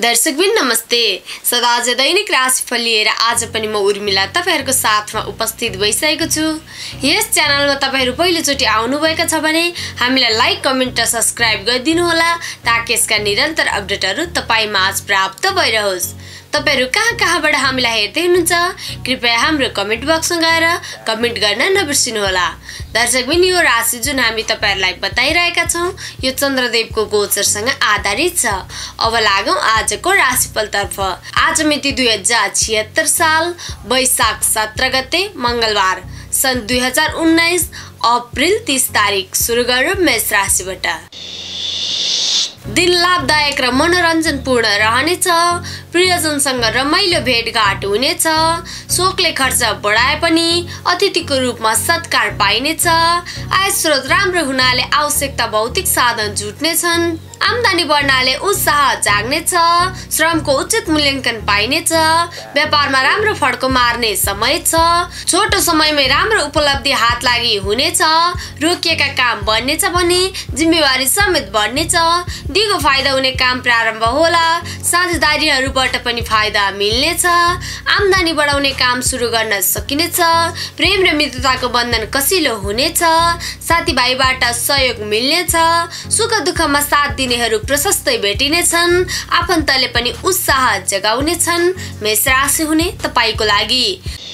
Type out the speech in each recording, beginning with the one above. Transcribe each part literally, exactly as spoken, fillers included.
दर्शकबिन नमस्ते। सदाज दैनिक राशिफल लिएर आज पनि म उर्मिला तपाईहरुको साथमा उपस्थित भइसकेको छु। यस च्यानलमा तपाईहरु पहिलोचोटी आउनुभएका छ भने हामीलाई लाइक, कमेन्ट र सब्स्क्राइब गरिदिनु होला ताकि यसका निरन्तर अपडेटहरु तपाईमा आज प्राप्त भइरहोस्। तपाईहरु कहाँ कहाँबाट हामीलाई हेर्दै हुनुहुन्छ कृपया हाम्रो कमेन्ट बक्समा गएर कमेन्ट गर्न नबिर्सिनु होला। दर्शकबिन यो राशि जुन हामी तपाईहरुलाई बताइरहेका छौं यो चन्द्रदेवको गोचरसँग आधारित छ। अब लागौं आजको राशिफलतर्फ। आज मिति दुई हजार छिहत्तर साल वैशाख सत्र गते मंगलबार सन् दुई हजार उन्नाइस अप्रिल तीस तारिक। सुरु गरौं मेष राशिबाट। दिन लाभदायक र मनोरञ्जनपूर्ण रहनेछ। प्रियजनसँग रमाइलो भेटघाट हुनेछ। शोकले खर्च बढाए पनि अतिथिको रूपमा सत्कार पाइनेछ। आय स्रोत राम्रो हुनाले आवश्यकता भौतिक साधन जुट्नेछन्। आम्दानी बढ्नाले उत्साह जाग्नेछ। श्रमको उचित मूल्याङ्कन पाइनेछ। व्यापारमा राम्रो फड्को मार्ने समय छ। छोटो समयमै राम्रो उपलब्धि हात लागि हुनेछ। रोकिएका काम बन्नेछ भने जिम्मेवारी समेत बढ्नेछ। दिगो फाइदा हुने काम प्रारम्भ होला। साझेदारीहरूबाट पनि फाइदा मिल्नेछ। आम्दानी बढाउने काम सुरु गर्न सकिनेछ। प्रेम र मित्रताको बन्धन कसिलो हुनेछ। साथीभाइबाट सहयोग मिल्नेछ। सुख दुःखमा साथ दिनेहरू प्रशस्तै भेटिनेछन्। आफन्तले पनि उत्साह जगाउनेछन्। मेष राशि हुने तपाईको लागि।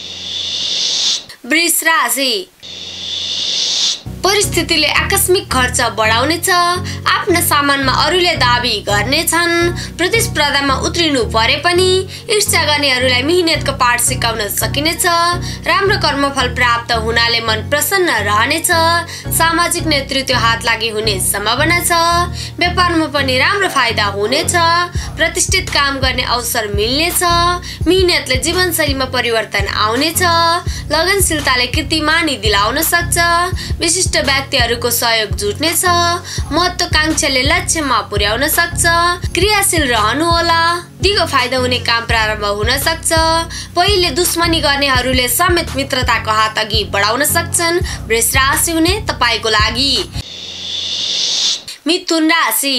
वृष राशि। परिस्थितिले आकस्मिक खर्च बढाउनेछ। आफ्ना सामानमा अरूले दाबी गर्नेछन्। प्रतिस्पर्धामा उत्रिनु परे पनि ईर्ष्या गर्नेहरूलाई मेहनतको पाठ सिकाउन सकिनेछ। राम्रो कर्मफल प्राप्त हुनाले मन प्रसन्न रहनेछ। सामाजिक नेतृत्व हात लागि हुने सम्भावना छ। व्यापारमा पनि राम्रो फाइदा हुनेछ। प्रतिष्ठित काम गर्ने अवसर मिल्नेछ। मेहनतले जीवनशैलीमा परिवर्तन आउनेछ। लगनशीलताले कीर्तिमानी दिलाउन सक्छ। विशिष्ट व्यक्तिहरूको सहयोग जुट्नेछ। महत्त्वाकांक्षाले लक्ष्यमा पुर्याउन सक्छ। क्रियाशील रहनुहोला। दिगो फाइदा हुने काम प्रारम्भ हुन सक्छ। पहिले दुश्मनी गर्नेहरूले समेत मित्रताको हात अघि बढाउन सक्छन्। वृष राशि हुने तपाईको लागि। मिथुन राशि।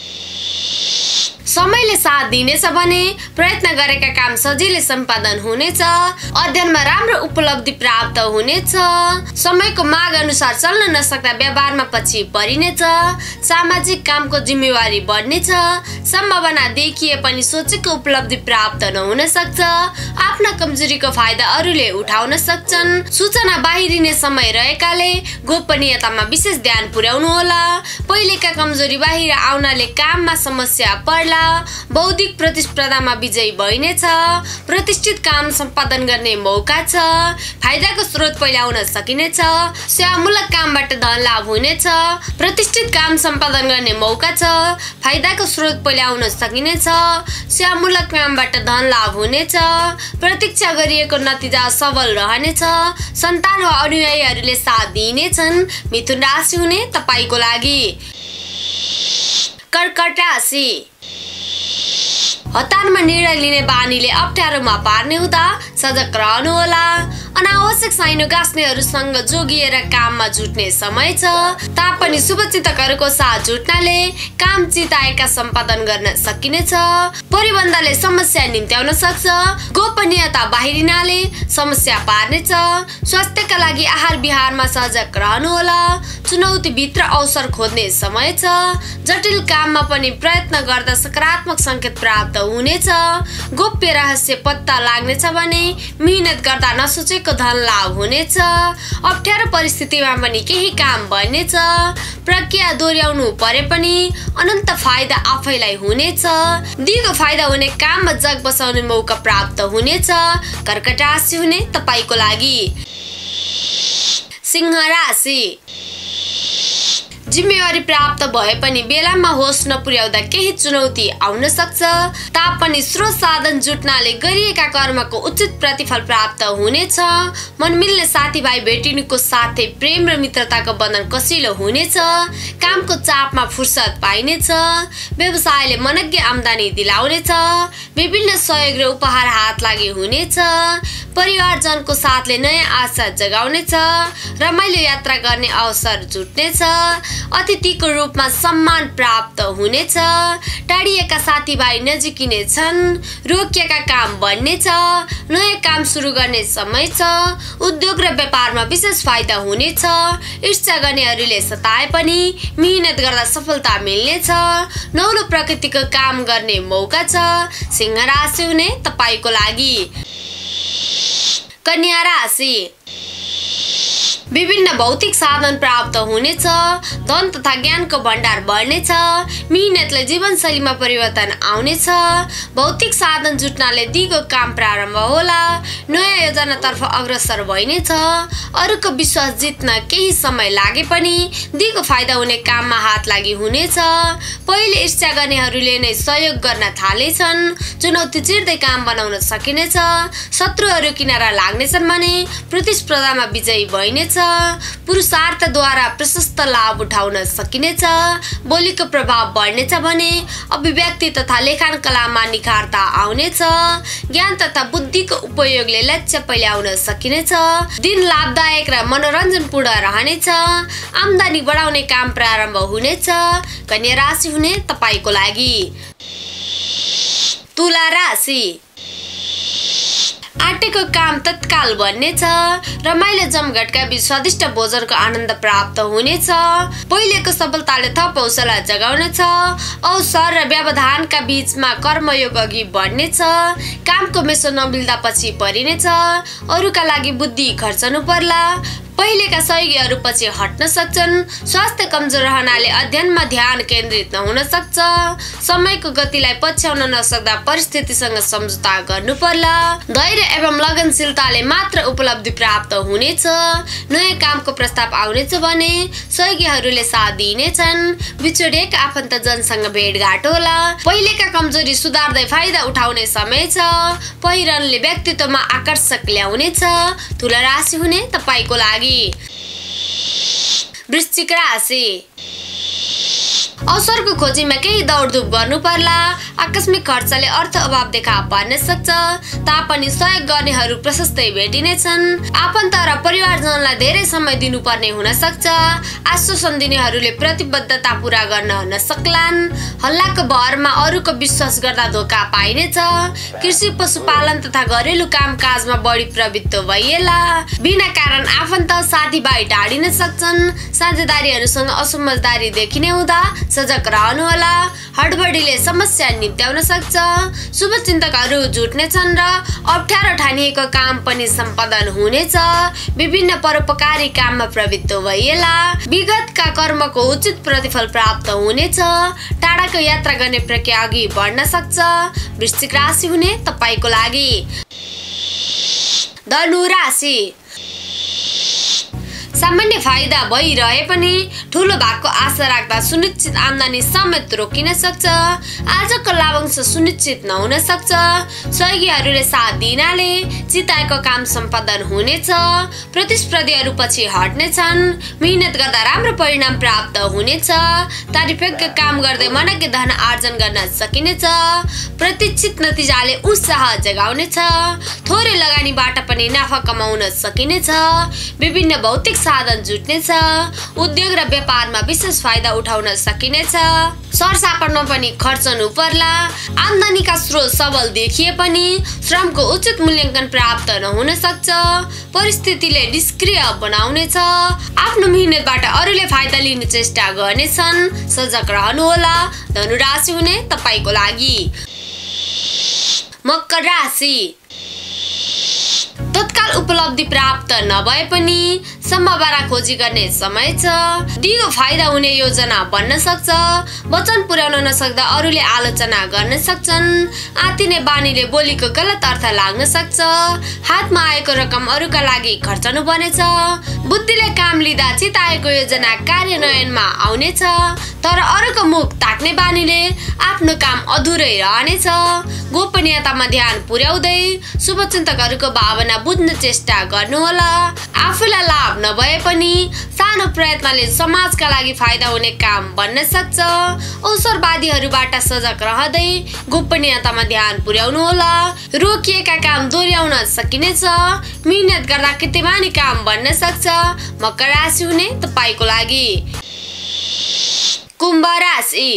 समयले साथ दिनेछ भने प्रयत्न गरेका काम सजिलै सम्पादन हुनेछ। अध्ययनमा राम्रो उपलब्धि प्राप्त हुनेछ। समयको माग अनुसार चल्न नसक्दा व्यवहारमा पछि परिनेछ। सामाजिक कामको जिम्मेवारी बढ्नेछ। सम्भावना देखिए पनि सोचेको उपलब्धि प्राप्त नहुन सक्छ। आफ्ना कमजोरीको फाइदा अरूले उठाउन सक्छन्। सूचना बाहिरिने समय रहेकाले गोपनीयतामा विशेष ध्यान पुर्याउनु होला। पहिलेका कमजोरी बाहिर आउनाले काममा समस्या पर्ला। बौद्धिक प्रतिस्पर्धामा विजयी भइनेछ। प्रतिष्ठित काम सम्पादन गर्ने मौका छ। फाइदाको स्रोत पहिल्याउन सकिनेछ। सेवामूलक कामबाट धन लाभ हुनेछ। प्रतिष्ठित काम सम्पादन गर्ने मौका छ। फाइदाको स्रोत पहिल्याउन सकिनेछ। सेवामूलक कामबाट धन लाभ हुनेछ। प्रतीक्षा गरिएको नतिजा सबल रहनेछ। सन्तान वा अनुयायीहरूले साथ दिनेछन्। मिथुन राशि हुने तपाईको लागि। कर्कट राशि। हतारमा निर्णय लिने बानीले अप्ठ्यारोमा पार्ने हुँदा सजग रहनुहोला। अनावश्यक साइनो गाँस्नेहरूसँग जोगिएर काममा जुट्ने समय छ। तापनि शुभचिन्तकहरूको साथ जुट्नाले काम चिताएका सम्पादन गर्न सकिनेछ। परिबन्धले समस्या निम्त्याउन सक्छ। गोपनीयता बाहिरिनाले समस्या पार्नेछ। स्वास्थ्यका लागि आहार विहारमा सजग रहनुहोला। चुनौतीभित्र अवसर खोज्ने समय छ। जटिल काममा पनि प्रयत्न गर्दा सकारात्मक संकेत प्राप्त हुनेछ। गोप्य रहस्य पत्ता लाग्नेछ भने मेहनत गर्दा नसोचेको धन लाभ हुनेछ। अप्ठ्यारो परिस्थितिमा पनि केही काम बन्नेछ। प्रक्रिया दोहोर्याउनु परे पनि अनन्त फाइदा आफैलाई हुनेछ। दिगो फाइदा हुने काममा जग बसाउने मौका प्राप्त हुनेछ। कर्कट राशि हुने तपाईको लागि। सिंह राशि। जिम्मेवारी प्राप्त भए पनि बेलामा होस नपुर्याउँदा केही चुनौती आउन सक्छ। तापनि स्रोत साधन जुट्नाले गरिएका कर्मको उचित प्रतिफल प्राप्त हुनेछ। मन मिल्ने साथीभाइ भेटिनुको साथै प्रेम र मित्रताको बन्धन कसिलो हुनेछ। कामको चापमा फुर्सद पाइनेछ। व्यवसायले मनग्गे आम्दानी दिलाउनेछ। विभिन्न सहयोग र उपहार हात लागि हुनेछ। परिवारजनको साथले नयाँ आशा जगाउनेछ। रमाइलो यात्रा गर्ने अवसर जुट्नेछ। अतिथिको रूपमा सम्मान प्राप्त हुनेछ। टाढिएका साथीभाइ नजिकिनेछन्। रोकिएका काम बन्नेछ। नयाँ काम सुरु गर्ने समय छ। उद्योग र व्यापारमा विशेष फाइदा हुनेछ। ईर्ष्या गर्नेहरूले सताए पनि मेहनत गर्दा सफलता मिल्नेछ। नौलो प्रकृतिको काम गर्ने मौका छ। सिंह राशि हुने तपाईको लागि। कन्या राशि विभिन्न भौतिक साधन प्राप्त हुनेछ। धन तथा ज्ञानको भण्डार बढ्नेछ। मेहनतले जीवनशैलीमा परिवर्तन आउनेछ। भौतिक साधन जुट्नाले दिगो काम प्रारम्भ होला। नयाँ योजनातर्फ अग्रसर भइनेछ। अरूको विश्वास जित्न केही समय लागे पनि दिगो फाइदा हुने काममा हात लागि हुनेछ। पहिले ईर्ष्या गर्नेहरूले नै सहयोग गर्न थालेछन्। चुनौती चिर्दै काम बनाउन सकिनेछ। शत्रुहरू किनारा लाग्नेछन् भने प्रतिस्पर्धामा विजयी भइनेछ। पुरुषार्थद्वारा प्रशस्त लाभ उठाउन सकिनेछ। बोलीको प्रभाव बढ्नेछ भने अभिव्यक्ति तथा लेखन कलामा निखारता आउनेछ। ज्ञान तथा बुद्धिको उपयोगले लक्ष्य पहिल्याउन सकिनेछ। दिन लाभदायक र मनोरञ्जनपूर्ण रहनेछ। आम्दानी बढाउने काम प्रारम्भ हुनेछ। कन्या राशि हुने तपाईको लागि। तुला राशि आटेको काम तत्काल बन्नेछ। रमाइलो जमघटका बीच स्वादिष्ट भोजनको आनन्द प्राप्त हुनेछ। पहिलेको सफलताले थप हौसला जगाउनेछ। अवसर र व्यवधानका बीचमा कर्मयोग अघि बढ्नेछ। कामको मेसो नमिल्दा पछि परिनेछ। अरूका लागि बुद्धि खर्चनु पर्ला। पहिलेका सहयोगीहरू पछि हट्न सक्छन्। स्वास्थ्य कमजोर रहनाले अध्ययनमा ध्यान केन्द्रित नहुन सक्छ। समयको गतिलाई पछ्याउन नसक्दा परिस्थितिसँग सम्झौता गर्नु पर्ला। धैर्य एवं लगनशीलताले मात्र उपलब्धि प्राप्त हुनेछ। नयाँ कामको प्रस्ताव आउनेछ भने सहयोगीहरूले साथ दिनेछन्। बिछोडिएका आफन्तजनसँग भेटघाट होला। पहिलेका कमजोरी सुधार्दै फाइदा उठाउने समय छ। पहिरनले व्यक्तित्वमा आकर्षक ल्याउनेछ। तुला राशि हुने तपाईको लागि। वृश्चिक राशि अवसरको खोजीमा केही दौडधुप गर्नु पर्ला। आकस्मिक खर्चले अर्थ अभाव देखा पर्न सक्छ। तापनि सहयोग गर्नेहरू प्रशस्तै भेटिनेछन्। आफन्त र परिवारजनलाई धेरै समय दिनुपर्ने हुन सक्छ। आश्वासन दिनेहरूले प्रतिबद्धता पूरा गर्न नसक्लान्। हल्लाको भरमा अरूको विश्वास गर्दा धोका पाइनेछ। कृषि पशुपालन तथा घरेलु कामकाजमा बढी प्रवृत्त भइएला। बिना कारण आफन्त साथीभाइ टाढिन सक्छन्। साझेदारीहरूसँग असमझदारी देखिने हुँदा सजग रहनुहोला। हडबडीले समस्या निप्ट्याउन सक्छ। शुभचिन्तकहरू जुट्नेछन् र अप्ठ्यारो ठानिएको काम पनि सम्पादन हुनेछ। विभिन्न परोपकारी काममा प्रवृत्त भइएला। विगतका कर्मको उचित प्रतिफल प्राप्त हुनेछ। टाढाको यात्रा गर्ने प्रक्रिया अघि बढ्न सक्छ। वृश्चिक राशि हुने तपाईको लागि। धनु राशि सामान्य फाइदा भइरहे पनि ठुलो भागको आशा राख्दा सुनिश्चित आम्दानी समेत रोकिन सक्छ। आजको लाभांश सुनिश्चित नहुन सक्छ। सहयोगीहरूले साथ दिनाले चिताएको काम सम्पादन हुनेछ। प्रतिस्पर्धीहरू पछि हट्नेछन्। मेहनत गर्दा राम्रो परिणाम प्राप्त हुनेछ। तारिफयोग्य काम गर्दै मनग्गे धन आर्जन गर्न सकिनेछ। प्रतीक्षित नतिजाले उत्साह जगाउनेछ। थोरै लगानीबाट पनि नाफा कमाउन सकिनेछ। विभिन्न भौतिक साधन जुट्नेछ। उद्योग र व्यापारमा विशेष फाइदा उठाउन सकिनेछ। सरसापनमा पनि खर्चनु पर्ला। आम्दानीका स्रोत सबल देखिए पनि श्रमको उचित मूल्याङ्कन प्राप्त नहुन सक्छ। परिस्थितिले निष्क्रिय बनाउनेछ। आफ्नो मेहनतबाट अरूले फाइदा लिने चेष्टा गर्नेछन्। सजग रहनुहोला। धनु राशि हुने तपाईको लागि। मकर राशि तत्काल उपलब्धि प्राप्त नभए पनि सम्भावना खोजी गर्ने समय छ। दिगो फाइदा हुने योजना बन्न सक्छ। वचन पुर्याउन नसक्दा अरूले आलोचना गर्न सक्छन्। आतिने बानीले बोलीको गलत अर्थ लाग्न सक्छ। हातमा आएको रकम अरूका लागि खर्चनु पर्नेछ। बुद्धिले काम लिँदा चिताएको योजना कार्यान्वयनमा आउनेछ। तर अरूको मुख ताक्ने बानीले आफ्नो काम अधुरै रहनेछ। गोपनीयतामा ध्यान पुर्याउँदै शुभचिन्तकहरूको भावना बुझ्न चेष्टा गर्नुहोला। आफूलाई लाभ नभए पनि सानो प्रयत्नले समाजका लागि फाइदा हुने काम बन्न सक्छ। अवसरवादीहरूबाट सजग रहँदै गोपनीयतामा ध्यान पुर्याउनुहोला। रोकिएका काम दोहोर्याउन सकिनेछ। मिहिनेत गर्दा कृत्यमानी काम बन्न सक्छ। मकर राशि हुने तपाईको लागि। कुम्भ राशि।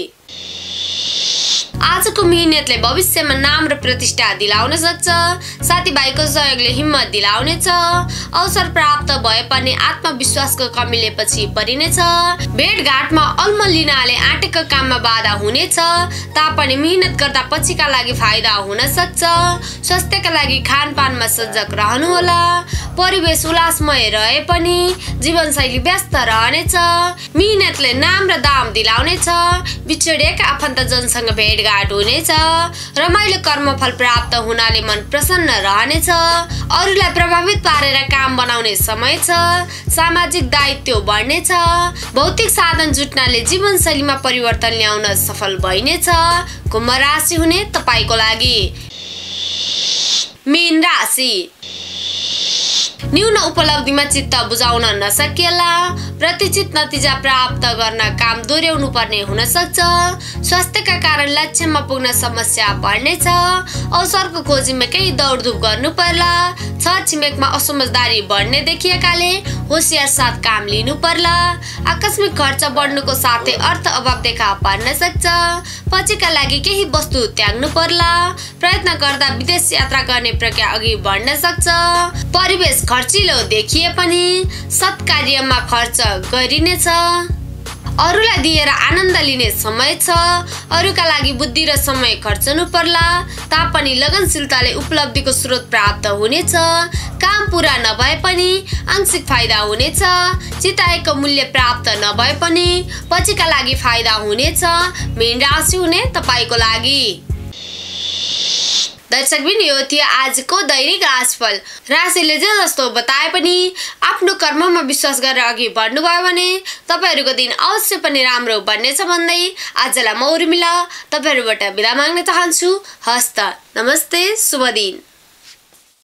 आजको मिहिनेतले भविष्यमा नाम र प्रतिष्ठा दिलाउन सक्छ। साथीभाइको सहयोगले हिम्मत दिलाउनेछ। अवसर प्राप्त भए पनि आत्मविश्वासको कमीले पछि परिनेछ। भेटघाटमा अल्मलिनाले आँटेको काममा बाधा हुनेछ। तापनि मिहिनेत गर्दा पछिका लागि फाइदा हुन सक्छ। स्वास्थ्यका लागि खानपानमा सजग रहनुहोला। परिवेश उल्लासमय रहे पनि जीवनशैली व्यस्त रहनेछ। मिहिनेतले नाम र दाम दिलाउनेछ। बिछोडिएका आफन्तजनसँग भेटघाट हुनेछ। रमाइलो कर्मफल प्राप्त हुनाले मन प्रसन्न रहनेछ। अरूलाई प्रभावित पारेर काम बनाउने समय छ। सामाजिक दायित्व बढ्नेछ। भौतिक साधन जुट्नाले जीवनशैलीमा परिवर्तन ल्याउन सफल भइनेछ। कुम्भ राशि हुने तपाईको लागि। मीन राशि। न्यून उपलब्धिमा चित्त बुझाउन नसकिएला। प्रतिचित नतिजा प्राप्त गर्न काम दोहोर्याउनु पर्ने हुन सक्छ। स्वास्थ्यका कारण लक्ष्यमा पुग्न समस्या बढ्नेछ। अवसरको खोजीमा केही दौडधुप गर्नु पर्ला। छ छिमेकमा असमझदारी बढ्ने देखिएकाले होसियार साथ काम लिनु पर्ला। आकस्मिक खर्च बढ्नुको साथै अर्थ अभाव देखा पर्न सक्छ। पछिका लागि केही वस्तु त्याग्नु पर्ला। प्रयत्न गर्दा विदेश यात्रा गर्ने प्रक्रिया अघि बढ्न सक्छ। परिवेश खर्चिलो देखिए पनि सत्कार्यमा खर्च गरिनेछ। अरूलाई दिएर आनन्द लिने समय छ। अरूका लागि बुद्धि र समय खर्चनु पर्ला। तापनि लगनशीलताले उपलब्धिको स्रोत प्राप्त हुनेछ। काम पूरा नभए पनि आंशिक फाइदा हुनेछ। चिताएको मूल्य प्राप्त नभए पनि पछिका लागि फाइदा हुनेछ। मीन राशि हुने तपाईको लागि। दर्शकबिन यो थियो आजको दैनिक राशिफल। राशिले जे जस्तो बताए पनि आफ्नो कर्ममा विश्वास गरेर अघि बढ्नुभयो भने तपाईहरूको दिन अवश्य पनि राम्रो बन्नेछ भन्दै आजलाई म उर्मिला तपाईहरुबाट बिदा माग्न चाहन्छु। हस्त नमस्ते, शुभ दिन।